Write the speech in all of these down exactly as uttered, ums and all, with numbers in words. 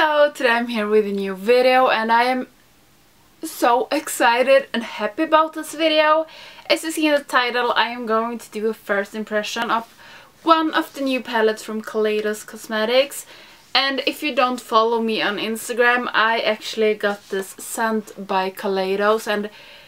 Hello, today I'm here with a new video and I am so excited and happy about this video. As you see in the title, I am going to do a first impression of one of the new palettes from Kaleidos Cosmetics. And if you don't follow me on Instagram, I actually got this sent by Kaleidos and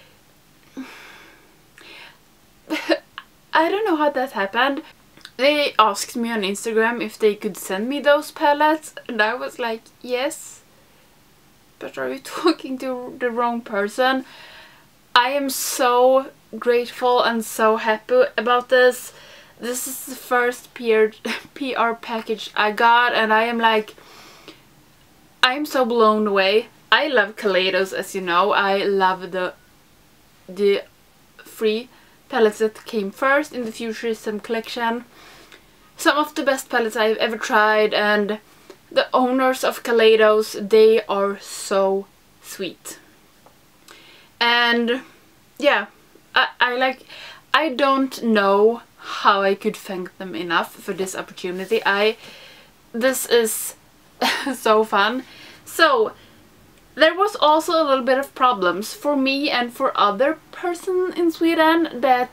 I don't know how that happened. They asked me on Instagram if they could send me those palettes and I was like, yes. But are you talking to the wrong person? I am so grateful and so happy about this. This is the first P R package I got and I am like, I am so blown away. I love Kaleidos, as you know. I love the the free palettes that came first in the Futurism collection. Some of the best palettes I've ever tried, and the owners of Kaleidos, they are so sweet. And yeah, I, I like, I don't know how I could thank them enough for this opportunity. I, this is so fun. So there was also a little bit of problems for me and for other person in Sweden that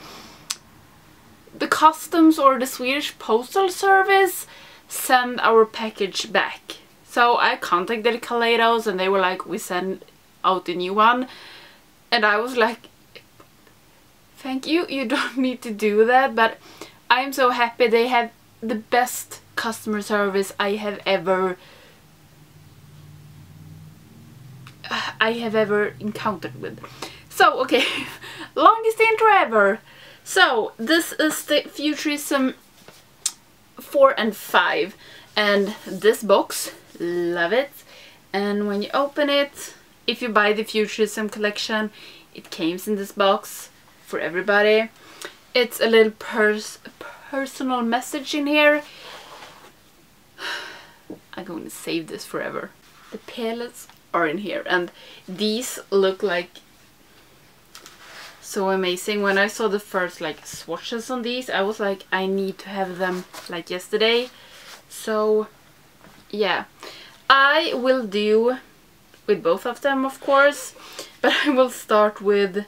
the customs or the Swedish postal service send our package back. So I contacted Kaleidos and they were like, we send out a new one. And I was like, thank you, you don't need to do that. But I'm so happy. They have the best customer service I have ever I have ever encountered with. So, okay, longest intro ever. So, this is the Futurism four and five. And this box, love it. And when you open it, if you buy the Futurism collection, it comes in this box for everybody. It's a little pers personal message in here. I'm going to save this forever. The palettes are in here and these look like so amazing. When I saw the first like swatches on these, I was like, I need to have them like yesterday. So yeah, I will do with both of them, of course, but I will start with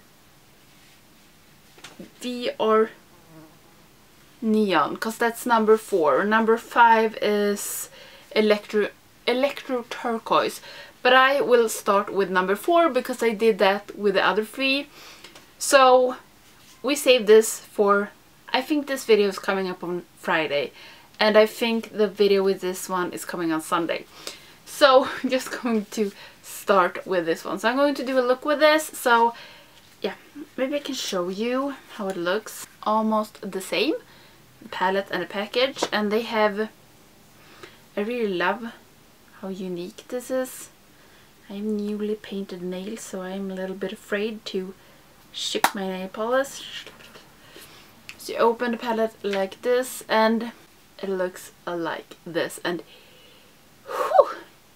V R Neon because that's number four. Number five is Electro Electro Turquoise. But I will start with number four because I did that with the other three. So we saved this for, I think this video is coming up on Friday. And I think the video with this one is coming on Sunday. So I'm just going to start with this one. So I'm going to do a look with this. So yeah, maybe I can show you how it looks. Almost the same. The palette and the package. And they have, I really love how unique this is. I have newly painted nails, so I'm a little bit afraid to ship my nail polish. So you open the palette like this and it looks like this, and whew,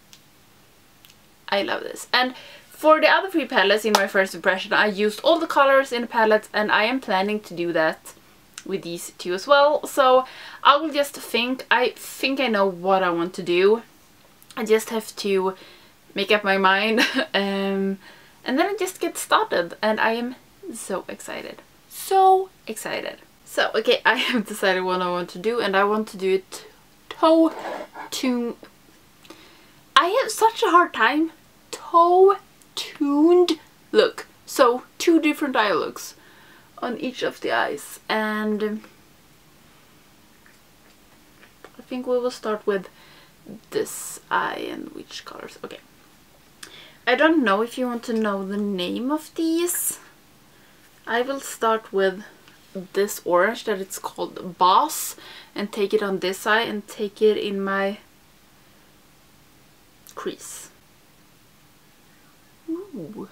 I love this. And for the other three palettes in my first impression, I used all the colors in the palettes and I am planning to do that with these two as well. So I will just think, I think I know what I want to do. I just have to make up my mind um, and then I just get started and I am so excited. So excited. So okay, I have decided what I want to do and I want to do it toe tuned. I have such a hard time. Toe tuned look. So two different eye looks on each of the eyes, and um, I think we will start with this eye and which colors. Okay. I don't know if you want to know the name of these. I will start with this orange that it's called Boss and take it on this eye and take it in my crease. Ooh.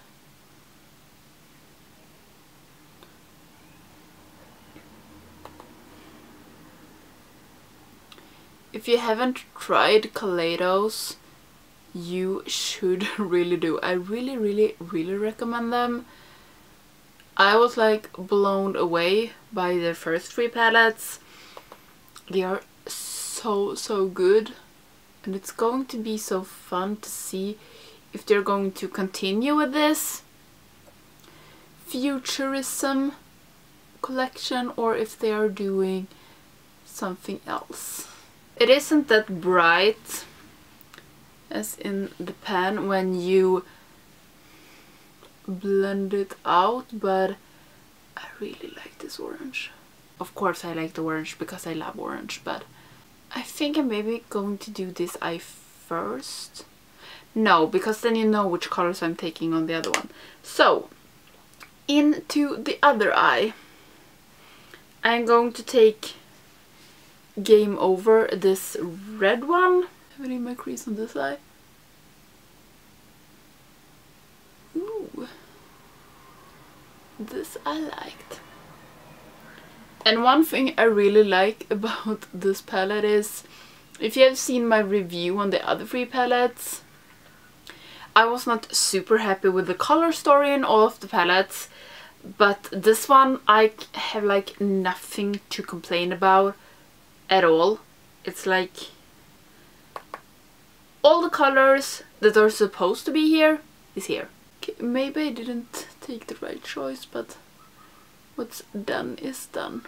If you haven't tried Kaleidos, you should really do. I really, really, really recommend them. I was like blown away by their first three palettes. They are so, so good. And it's going to be so fun to see if they're going to continue with this futurism collection or if they are doing something else. It isn't that bright as in the pan when you blend it out, but I really like this orange. Of course I like the orange because I love orange, but I think I'm maybe going to do this eye first. No, because then you know which colors I'm taking on the other one. So, into the other eye, I'm going to take Game Over, this red one. I have it in my crease on this eye. Ooh. This I liked. And one thing I really like about this palette is, if you have seen my review on the other three palettes, I was not super happy with the color story in all of the palettes, but this one I have like nothing to complain about at all. It's like all the colors that are supposed to be here is here. Okay, maybe I didn't take the right choice, but what's done is done.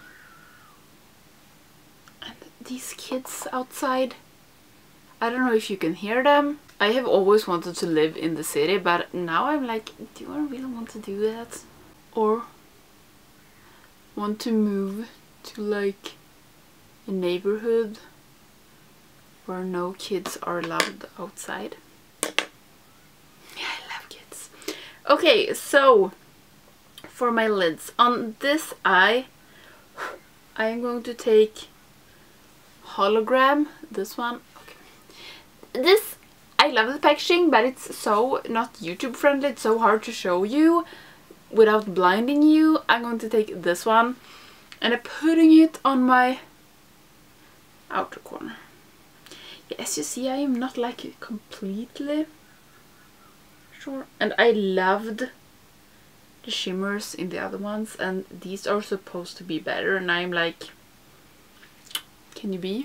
And these kids outside, I don't know if you can hear them. I have always wanted to live in the city, but now I'm like, do I really want to do that? Or want to move to like a neighborhood where no kids are allowed outside? Yeah, I love kids. Okay, so for my lids, on this eye, I am going to take Hologram, this one. Okay. This, I love the packaging, but it's so not YouTube friendly. It's so hard to show you without blinding you. I'm going to take this one and I'm putting it on my outer corner. Yeah, as you see, I am not like completely sure. And I loved the shimmers in the other ones, and these are supposed to be better, and I'm like, can you be?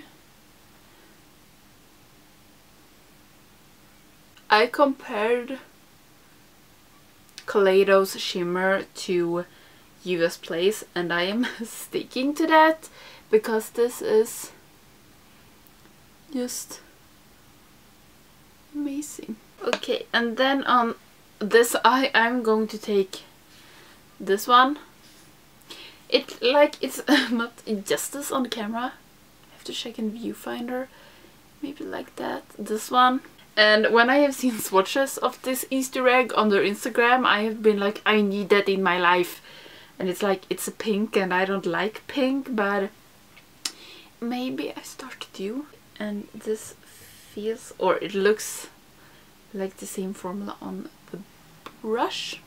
I compared Kaleido's shimmer to U S Place, and I am sticking to that because this is just amazing. Okay, and then on this eye I'm going to take this one. It like it's not justice on the camera. I have to check in viewfinder. Maybe like that. This one. And when I have seen swatches of this Easter egg on their Instagram, I have been like, I need that in my life. And it's like, it's a pink and I don't like pink, but maybe I start to do. And this feels, or it looks like the same formula on the brush.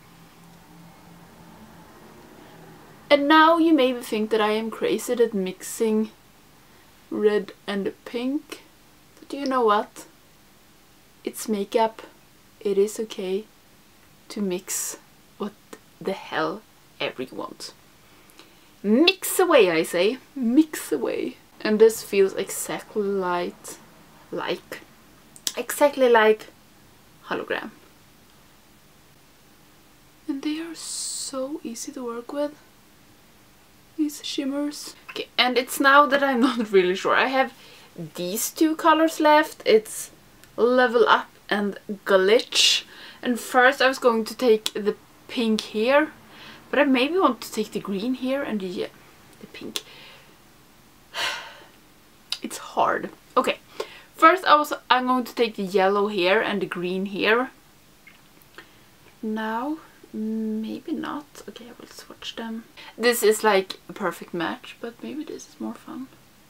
And now you maybe think that I am crazy at mixing red and pink. But you know what? It's makeup. It is okay to mix what the hell ever you want. Mix away, I say. Mix away. And this feels exactly like, like, exactly like Hologram. And they are so easy to work with, these shimmers. Okay, and it's now that I'm not really sure. I have these two colors left. It's Level Up and Glitch. And first I was going to take the pink here, but I maybe want to take the green here and the, yeah, the pink. It's hard. Okay, first I was I'm going to take the yellow here and the green here. Now maybe not. Okay, I will swatch them. This is like a perfect match, but maybe this is more fun.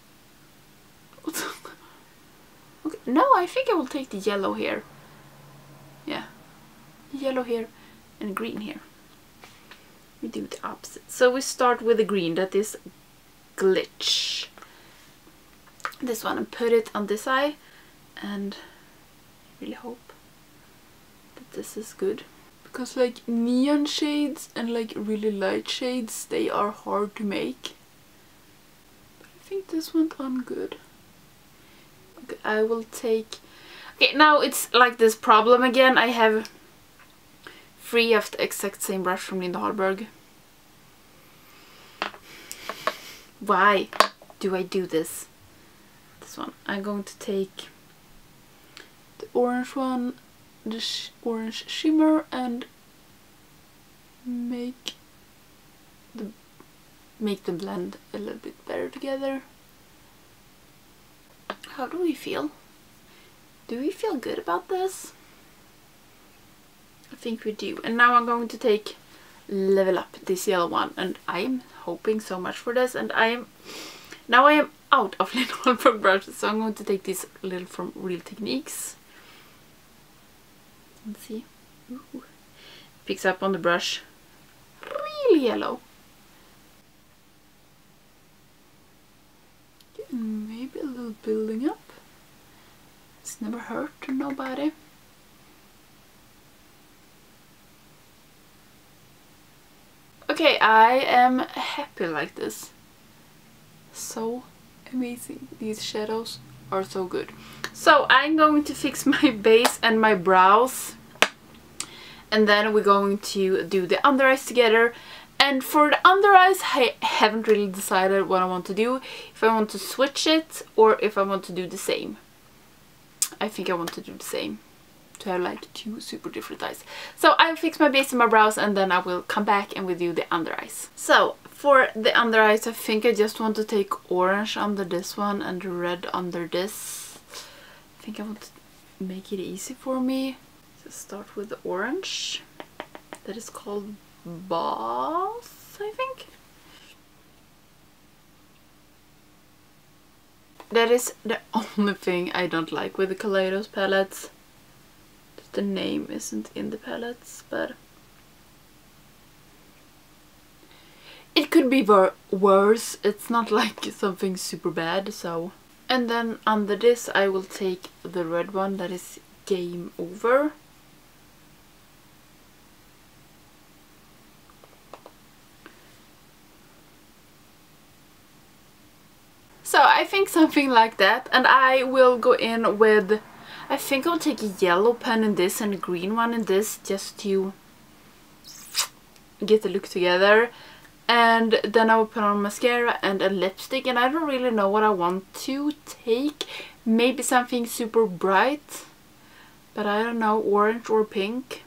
Okay, no, I think I will take the yellow here. Yeah, yellow here and green here. We do the opposite. So we start with the green, that is Glitch. This one, and put it on this eye, and I really hope that this is good. Because like neon shades and like really light shades, they are hard to make. But I think this went on good. Okay, I will take... Okay, now it's like this problem again. I have three of the exact same brush from Linda Hallberg. Why do I do this? This one. I'm going to take the orange one, the sh orange shimmer, and make the make them blend a little bit better together. How do we feel? Do we feel good about this? I think we do. And now I'm going to take Level Up, this yellow one, and I'm hoping so much for this. And I am now I am out of Linda Hallberg brushes, so I'm going to take this little from Real Techniques. Let's see. Ooh. Picks up on the brush. Really yellow. Maybe a little building up. It's never hurt to nobody. Okay, I am happy like this. So amazing. These shadows are so good. So I'm going to fix my base and my brows. And then we're going to do the under eyes together. And for the under eyes, I haven't really decided what I want to do. If I want to switch it or if I want to do the same. I think I want to do the same. To have like two super different eyes. So I'll fix my base and my brows and then I will come back and we'll do the under eyes. So for the under eyes, I think I just want to take orange under this one and red under this. I think I want to make it easy for me. So start with the orange. That is called Boss, I think. That is the only thing I don't like with the Kaleidos palettes. The name isn't in the palettes, but it could be wor worse. It's not like something super bad, so. And then under this I will take the red one, that is Game Over. So I think something like that, and I will go in with, I think I'll take a yellow pen in this and a green one in this just to get the look together. And then I will put on mascara and a lipstick, and I don't really know what I want to take. Maybe something super bright, but I don't know, orange or pink.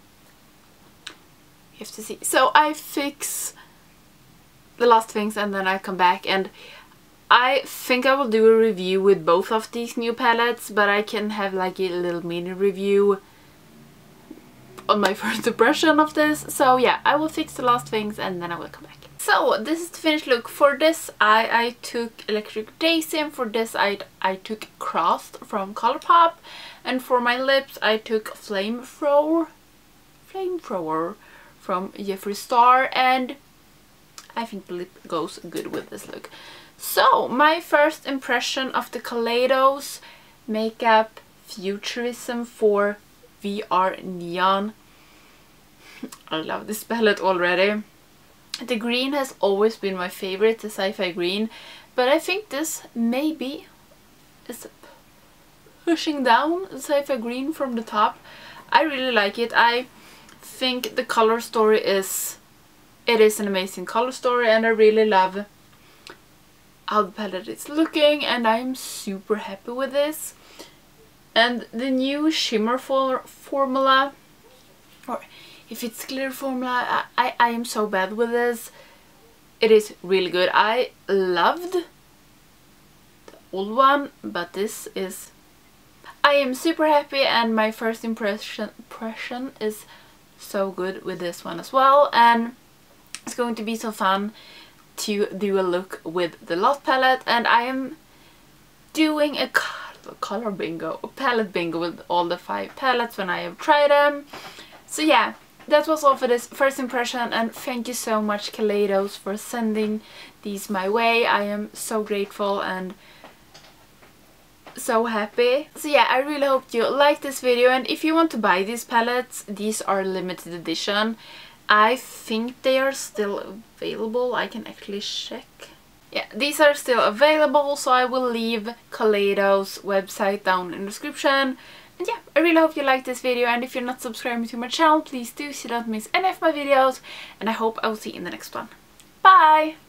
You have to see. So I fix the last things and then I come back, and I think I will do a review with both of these new palettes, but I can have like a little mini review on my first impression of this. So yeah, I will fix the last things and then I will come back. So this is the finished look. For this I, I took Electric Daisy, and for this I, I took Crossed from Colourpop, and for my lips I took Flamethrower, Flamethrower from Jeffree Star, and I think the lip goes good with this look. So, my first impression of the Kaleidos Makeup Futurism for V R Neon. I love this palette already. The green has always been my favorite, the sci-fi green, but I think this maybe is pushing down the sci-fi green from the top. I really like it. I think the color story is, it is an amazing color story, and I really love how the palette is looking, and I'm super happy with this. And the new shimmer for formula, or if it's clear formula, I, I, I am so bad with this. It is really good. I loved the old one, but this is, I am super happy, and my first impression impression is so good with this one as well. And it's going to be so fun to do a look with the Lost palette, and I am doing a color bingo, a palette bingo with all the five palettes when I have tried them. So yeah, that was all for this first impression, and thank you so much Kaleidos for sending these my way. I am so grateful and so happy. So yeah, I really hope you liked this video, and if you want to buy these palettes, these are limited edition. I think they are still available. I can actually check. yeah, these are still available, so I will leave Kaleido's website down in the description. And yeah, I really hope you liked this video, and if you're not subscribing to my channel, please do so you don't miss any of my videos, and I hope I will see you in the next one. Bye!